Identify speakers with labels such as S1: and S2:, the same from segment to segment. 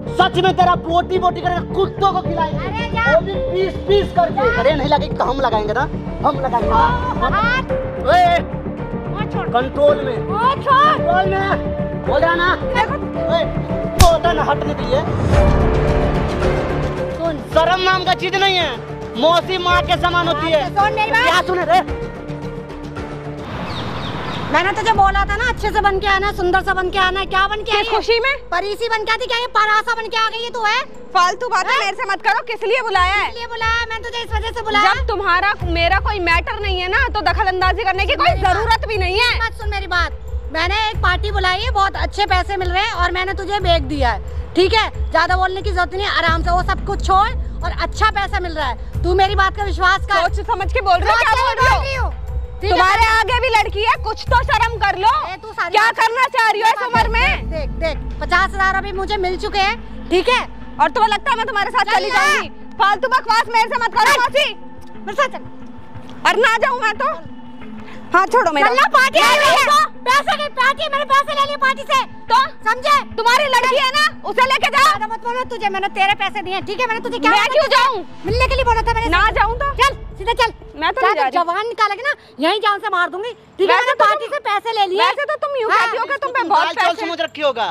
S1: सच में तेरा बोटी बोटी करके कुत्तों को खिलाएंगे, वो भी पीस पीस करके। अरे नहीं लगेगी तो हम लगाएंगे ना, हम लगाएंगे ना। ओए कंट्रोल में, कंट्रोल में बोल रहा ना। ओए बोलता ना हटने के लिए। शर्म नाम का चीज नहीं है, मौसी माँ के समान होती है। क्या सुने रे?
S2: मैंने तुझे बोला था ना अच्छे से बन के आना, सुंदर सा बन के आना। क्या बन के आई? खुशी में परीसी बन के आती, क्या ये परासा बन के आ गई है तू? है फालतू बातें मेरे से मत करो। किस लिए बुलाया है? इसलिए बुलाया है, मैंने तुझे इस वजह से बुलाया। जब तुम्हारा मेरा कोई मैटर नहीं है ना, तो दखलंदाजी करने की कोई जरूरत भी नहीं है। मत सुन मेरी बात, मैंने एक पार्टी बुलाई है, बहुत अच्छे पैसे मिल रहे हैं और मैंने तुझे बेच दिया है, ठीक है? ज्यादा बोलने की जरूरत नहीं, आराम से वो सब कुछ छोड़ और अच्छा पैसा मिल रहा है। तू मेरी बात का विश्वास कर। सोच समझ के बोल रही हो? क्या बोल रही हो? तुम्हारे आगे भी लड़की है, कुछ तो शर्म कर लो। क्या करना चाह रही हो इस उम्र में? देख देख 50,000 अभी मुझे मिल चुके हैं, ठीक है? और तुम्हें लगता है मैं तुम्हारे साथ चली जाऊंगी? फालतू बकवास मेरे से मत करो मौसी, मेरे साथ चल। और ना जाऊं मैं तो हाँ छोड़ो मेरा। पार्टी आई है, पैसे की पार्टी, मैंने पैसे ले लिए पार्टी से, तो समझे? तुम्हारी लड़की है ना, उसे लेके जाओ। मत बोलो, तुझे मैंने तेरे पैसे दिए, ठीक है? मैंने तुझे क्या, मैं क्यों जाऊं? मिलने के लिए बोला था मैंने। ना जाऊं तो चल सीधा चल। मैं तो नहीं जा रही। जवान निकालेगी ना, यहीं जान से मार दूंगी, ठीक है? मैंने पार्टी से पैसे ले लिए। वैसे तो तुम यूं कहती हो कि तुम पे बहुत पैसे समझ रखी होगा।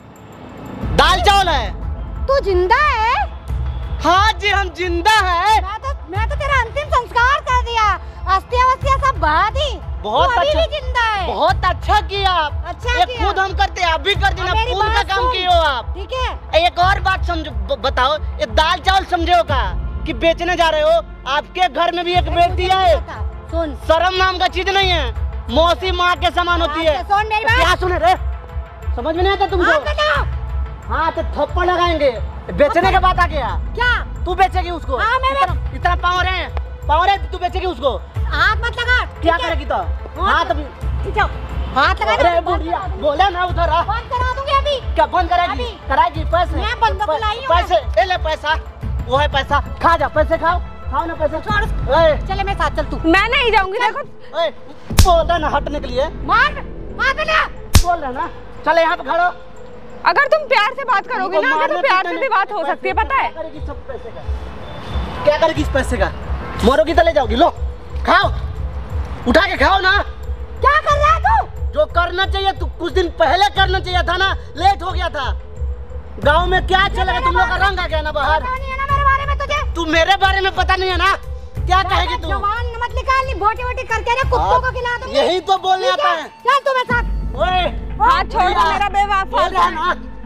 S2: दाल चावल है, तू जिंदा है? हाँ जी हम जिंदा है। मैं तो तेरा अंतिम संस्कार कर दिया, अस्थियां वस्तियां सब बहा दी। बहुत अच्छा, जिंदा है। बहुत अच्छा किया आप। अच्छा ये खुद हम करते, आप भी कर देना। पूर्ण का काम किए हो आप, ठीक है? एक और बात समझो, बताओ ये दाल चावल समझे हो का कि बेचने जा रहे हो? आपके घर में भी एक बेटी है। सुन, शर्म नाम का चीज नहीं है, मौसी माँ के समान होती है। क्या सुने रे? समझ में नहीं आता तुमको? हाँ तो थप्पड़ लगाएंगे। बेचने के बाद आ गया क्या? तू बेचेगी उसको? इतना पावर है, पावर है, तू बेचेगी उसको? हाथ मत लगा। क्या करेगी तो? हाथ हाथ लगा। अरे बुढ़िया बोले ना उधर आ। बंद करा दूंगी अभी। क्या बंद करेगी? कराएगी पैसे? मैं बंद बुलाई हूं। पैसे ले पैसा, वो है पैसा, खा जा। पैसे खाओ, खाओ ना पैसे। छोड़ चले मेरे साथ, चल तू। मैं नहीं जाऊंगी। देखो बोल रहा ना हटने के लिए। मार मार देना बोल रहा ना। चले यहाँ पे खड़ो। अगर तुम प्यार से बात करोगे ना, तो प्यार से भी बात हो सकती है, पता है? क्या करेगी सब पैसे का? क्या करेगी इस पैसे का? मरोगी तो ले जाओगी। लो खाओ, उठा के खाओ ना। क्या कर रहा है तू? जो करना चाहिए तू कुछ दिन पहले करना चाहिए था ना, लेट हो गया था। गांव में क्या चलेगा? तुम लोग का रंग आ गया ना बाहर। पता नहीं है ना मेरे बारे में तुझे? तू मेरे बारे में पता नहीं है ना? क्या कहेगी तू? जवान मत निकाल, बोटी बोटी करके ना कुत्तों को खिला दूंगी। यही तो बोलने आता है। चल तू मेरे साथ। ओए हाथ छोड़ दे मेरा बेवफा ना।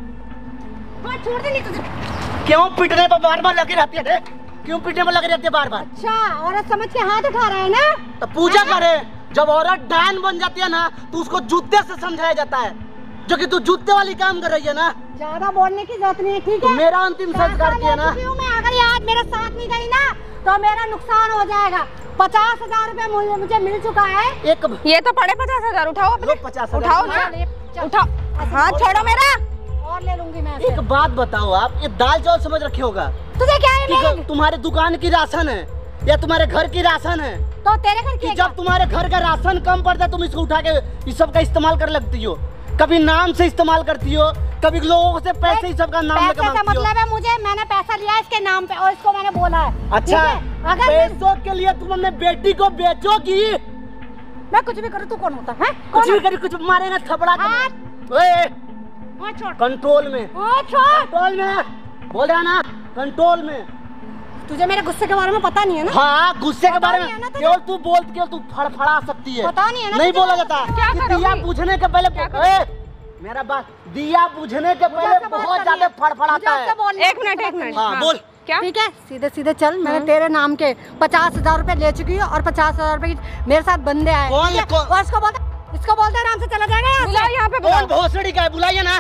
S2: हाथ छोड़ दे। नहीं तुझे क्यों पीटने पर बार बार लगी रहती है? क्यों पीटने में लगी रहती है बार बार? अच्छा औरत समझ के हाथ उठा रहा है ना, तो पूजा करे। जब औरत डायन बन जाती है ना, तो उसको जूते से समझाया जाता है, जो कि तू जूते वाली काम कर रही है ना। ज्यादा बोलने की जरूरत नहीं है, ठीक है? तो मेरा अंतिम संस्कार किया ना। मैं अगर आज मेरे साथ नहीं गई ना, तो मेरा नुकसान हो जाएगा। 50,000 रुपए मुझे मिल चुका है। एक ये तो पड़े 50,000। उठाओ 50,000 उठाओ ना, उठाओ। हाँ छोड़ो मेरा, और ले लूंगी मैं। एक बात बताओ, आप ये दाल चावल समझ रखे होगा? तुझे क्या है? तुम्हारे दुकान की राशन है या तुम्हारे घर की राशन है? तो तेरे घर की। जब तुम्हारे घर का राशन कम पड़ता है, तुम इसको उठा के इस सब का इस्तेमाल कर लगती हो। कभी नाम से इस्तेमाल करती हो, कभी लोगों से पैसे इस सब का नाम लेकर मांगती हो। मतलब है मुझे, मैंने पैसा लिया इसके नाम पे और इसको मैंने बोला है। अच्छा अगर पैसों के लिए तुम अपने बेटी को बेचोगी? मैं कुछ भी करूँ, तू कौन होता है? कुछ भी करी, कुछ मारेगा थपड़ा। कंट्रोल में, कंट्रोल में बोल रहा ना, कंट्रोल में। तुझे मेरे गुस्से के बारे में पता नहीं है ना? हाँ गुस्से के बारे में केवल तू बोलती, केवल तू फड़फड़ा सकती है। पता नहीं है ना? नहीं बोला जाता। दिया बुझने के पहले मेरा बात, दिया बुझने के पहले बहुत ज्यादा फड़फड़ाता है। एक मिनट हाँ बोल। क्या? ठीक है सीधे सीधे चल। मैंने तेरे नाम के 50,000 रुपए ले चुकी हूँ और 50,000 रुपए मेरे साथ बंदे आए। इसको बोलते आराम से चला जाएगा यहाँ से। यहाँ पे कौन भोसड़ी का है? बुलाइए ना।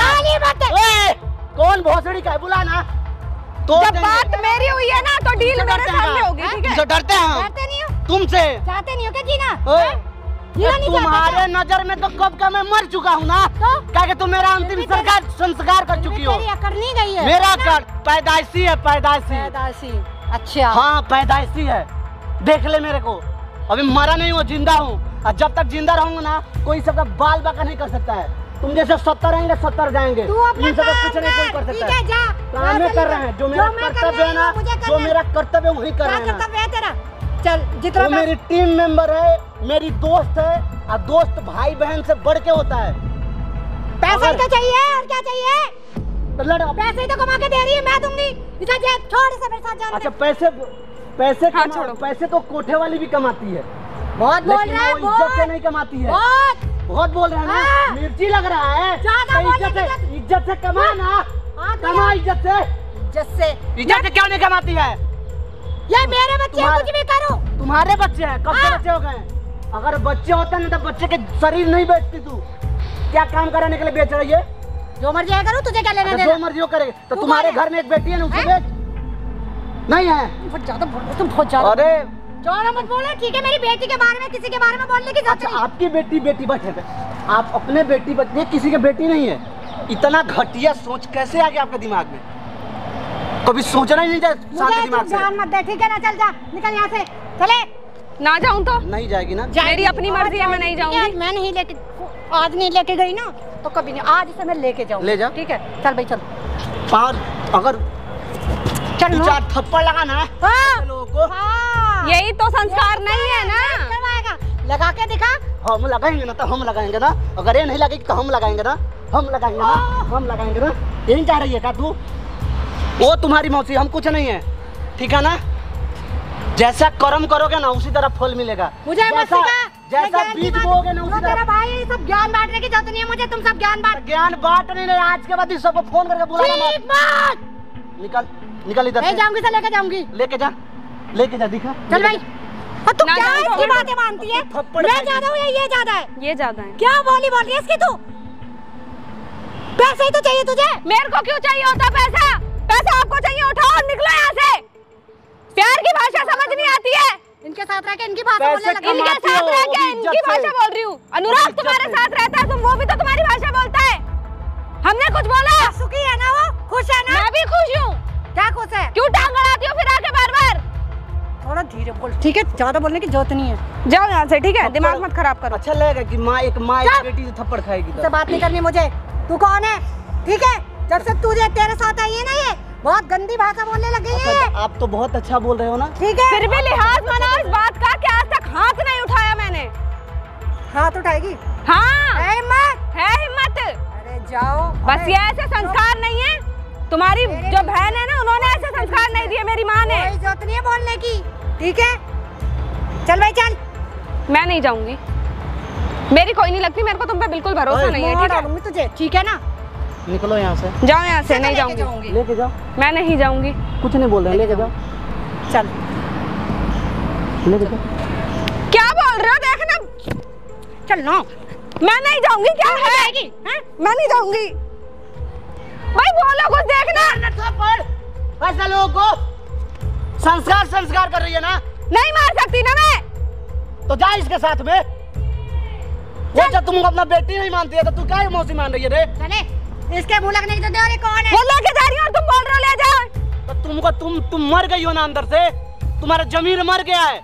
S2: कौन भोसड़ी का है? बुला ना। तो जब बात मेरी हुई है ना, तो डील मेरे सामने होगी, ठीक है? डरते हैं? डरते नहीं हो तुमसे? चाहते नहीं हो क्या जीना? तुम्हारे नजर में तो कब का मैं मर चुका हूँ ना, क्या तुम मेरा अंतिम संस्कार कर चुकी हो? नहीं गई है मेरा कर पैदाइशी है, पैदाइशी। अच्छा हाँ पैदाइशी है, देख ले मेरे को। अभी मरा नहीं हूँ, जिंदा हूँ, और जब तक जिंदा रहूंगा ना, कोई सबका बाल बाका नहीं कर सकता है।
S1: तुम जैसे 70 आएंगे 70 जाएंगे। इन सब कुछ नहीं कोई कर सकता है। काम कर रहे हैं, जो मेरा कर्तव्य है ना, जो मेरा कर्तव्य वही कर रहे हैं।
S2: चल जितना
S1: मेरी टीम मेंबर है, मेरी दोस्त है, और दोस्त भाई बहन से बढ़ के होता है।
S2: पैसा ही तो चाहिए और क्या चाहिए?
S1: तो लड़ो,
S2: पैसे ही तो कमा के दे रही है, मैं दूंगी। इधर जा, छोड़ इसे मेरे साथ जाने।
S1: अच्छा पैसे हाँ, छोड़ो। पैसे तो कोठे वाली भी कमाती है।
S2: बहुत बोल रहा है,
S1: इज्जत से नहीं कमाती है। बहुत बोल रहा है ना, मिर्ची लग रहा है। इज्जत से कमा ना, कमा इज्जत से क्यों नहीं कमाती है?
S2: ये मेरे बच्चे कुछ भी करो।
S1: तुम्हारे बच्चे हैं, कब से बच्चे हो गए? अगर बच्चे होते ना तो बच्चे के शरीर नहीं बेचती तू। क्या काम कराने के लिए बेच रही है?
S2: जो मर्जी है करो, तुझे क्या लेना देना?
S1: जो मर्जी हो करे। तो तुम्हारे घर में एक बेटी है ना, उसे बेच। नहीं है,
S2: बहुत ज्यादा बोल रहे तुम, बहुत ज्यादा।
S1: अरे
S2: ज्यादा मत बोलो, ठीक है? मेरी बेटी के बारे में किसी के बारे में बोलने की जरूरत नहीं।
S1: आपकी बेटी बैठे पे, आप अपने बेटी बच्चे, किसी की बेटी नहीं है। इतना घटिया सोच कैसे आ गया आपके दिमाग में? कभी सोचना ही नहीं जाए शांति दिमाग से।
S2: जान मत दे, ठीक है ना? चल जा, निकल यहाँ से। चले
S3: ना जाऊं तो
S1: नहीं जाएगी ना?
S3: मेरी अपनी मर्जी है, मैं नहीं जाऊंगी।
S2: मैं नहीं लेके, आज नहीं लेके गई ना तो कभी नहीं, आज इसे मैं लेके जाऊंगी।
S1: ले जा,
S2: ठीक है? चल भाई चल।
S1: अगर
S2: चल
S1: 4 थप्पड़ लगाना है लोगों को।
S3: यही तो संस्कार नहीं है ना।
S2: करवाएगा, लगा के दिखा।
S1: हम लगाएंगे ना तो हम लगाएंगे ना। अगर ये नहीं लगेगी तो हम लगाएंगे ना, हम लगाएंगे ना, हम लगाएंगे ना। यही चाह रही है क्या तू? वो तुम्हारी मौसी, हम कुछ नहीं है, ठीक है ना? जैसा कर्म करोगे ना उसी तरह फल मिलेगा।
S2: मुझे
S1: जैसा बीज बोओगे ना उसी तरह।
S2: भाई सब ज्ञान बांटने की जरूरत नहीं है मुझे, तुम सब ज्ञान
S1: बांट नहीं। आज के बाद सबको फोन करके बुलाना मत। निकल इधर से।
S2: जाऊंगी से लेके जाऊंगी।
S1: लेके जा दिखा।
S2: चल भाई। तू क्या इसकी बातें मानती है? मैं ज्यादा हूँ या ये ज्यादा है?
S3: ये ज्यादा है।
S2: क्या बोल रही है इसकी तू? पैसे ही तो चाहिए तुझे।
S3: मेरे को क्यों चाहिए होता पैसा? पैसा आपको चाहिए, उठाओ और निकलो यहाँ से। प्यार की भाषा समझ नहीं आती है।
S2: इनके साथ रह के इनकी भाषा बोलने लगा।
S3: इनके साथ रह के इनकी भाषा बोल रही हूँ। अनुराग तुम्हारे साथ रहता है, तुम वो भी तो तुम्हारी भाषा बोलता है। हमने कुछ बोला?
S2: सुखी है ना वो? खुश है ना?
S3: मैं भी खुश हूँ।
S2: क्या खुश है?
S3: क्यों टांग अड़ाती हो फिर आके बार-बार?
S2: थोड़ा धीरे बोल, ठीक है? ज्यादा बोलने की जरूरत नहीं है।
S3: जाओ यहाँ से, ठीक है? दिमाग मत खराब करो।
S1: अच्छा लगेगा कि माँ एक बेटी से थप्पड़ खाएगी?
S2: तो बात नहीं करनी मुझे। तू कौन है? ठीक है? जब से तुझे तेरे साथ आई है ना, ये बहुत गंदी भाषा बोलने लगी है।
S1: आप तो बहुत अच्छा बोल रहे हो ना?
S2: ठीक है?
S3: फिर भी लिहाज मनाओ इस बात का कि आज तक हाथ नहीं उठाया मैंने।
S2: हाथ उठाएगी?
S3: हाँ
S2: है हिम्मत?
S3: है हिम्मत।
S2: अरे जाओ।
S3: बस ये ऐसे संस्कार नहीं है। तुम्हारी जो बहन है ना, उन्होंने ऐसे संस्कार नहीं दिए, मेरी माँ ने।
S2: कोई जरूरत नहीं है बोलने की, ठीक है? चल भाई चल।
S3: मैं नहीं जाऊंगी, मेरी कोई नहीं लगती। मेरे को तुम पे बिल्कुल भरोसा नहीं है, ठीक है?
S2: तुझे, ठीक है ना?
S1: निकलो यहाँ से।
S3: जाओ यहाँ से। नहीं जाऊंगी।
S1: लेके जाओ।
S3: मैं नहीं जाऊंगी।
S1: कुछ नहीं बोल रहे, लेके जाओ।
S2: चल
S1: लेके जाओ।
S3: क्या बोल रहे हो? देखना।
S2: चल ना।
S3: मैं नहीं जाऊंगी। क्या है? मैं नहीं जाऊंगी भाई, बोलो कुछ। देखना
S1: ऐसा लोगों को संस्कार कर रही है ना?
S3: नहीं मार सकती ना मैं।
S1: तो जा इसके साथ में। वो जब तुम अपना बेटी नहीं मानती है तो तू क्या मौसी मान रही है रे?
S2: चले, इसके मुंह लगने की तो दे। कौन है?
S3: वो लेके जा रही है और तुम बोल रहे हो ले जाओ।
S1: तो तुम मर गई हो ना अंदर से, तुम्हारा जमीर मर गया है।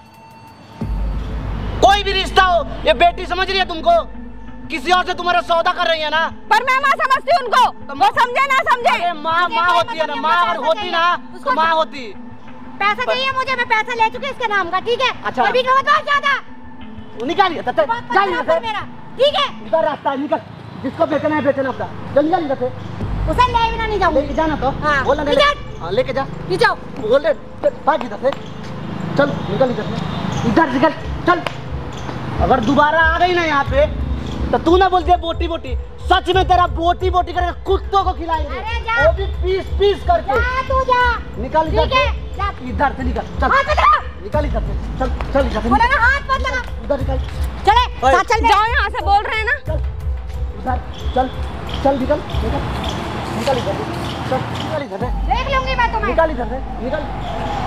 S1: कोई भी रिश्ता हो, ये बेटी समझ रही है तुमको? किसी और से तुम्हारा सौदा कर रही है ना?
S3: पर मैं माँ समझती हूँ उनको, तो वो समझे ना समझे।
S1: अरे माँ होती है ना, माँ अगर होती ना तो माँ होती।
S2: पैसा चाहिए मुझे, मैं पैसा ले चुकी इसके नाम का, ठीक है?
S1: अच्छा।
S2: अभी बहुत ज्यादा
S1: निकालिए
S2: मेरा, ठीक है?
S1: इधर रास्ता निकल, जिसको बेचना है बेचना अपना। जल्दी इधर से।
S2: उसे ले बिना नहीं जाऊंगी।
S1: लेके जाना तो
S2: हाँ,
S1: बोलना
S2: लेके
S1: जा।
S2: ले जाओ।
S1: बोले भाग इधर से। चल निकल इधर से, इधर निकल चल। अगर दोबारा आ गई ना यहाँ पे तो तू ना बोलती है बोटी बोटी। सच में तेरा बोटी बोटी करके कुत्तों को खिलाएंगे, वो भी पीस करके।
S2: तू जा।
S1: निकल इधर से, इधर से निकल। चल निकल इधर से। चल इधर से।
S2: बोला ना हाथ मत लगा।
S1: उधर निकल।
S2: चले साथ चल।
S3: जाओ यहाँ से, बोल रहे हैं ना।
S1: चल उधर चल निकल इधर से। चल निकल इधर से।
S2: देख लूंगी मैं तुम्हें।
S1: निकल इधर से, निकल।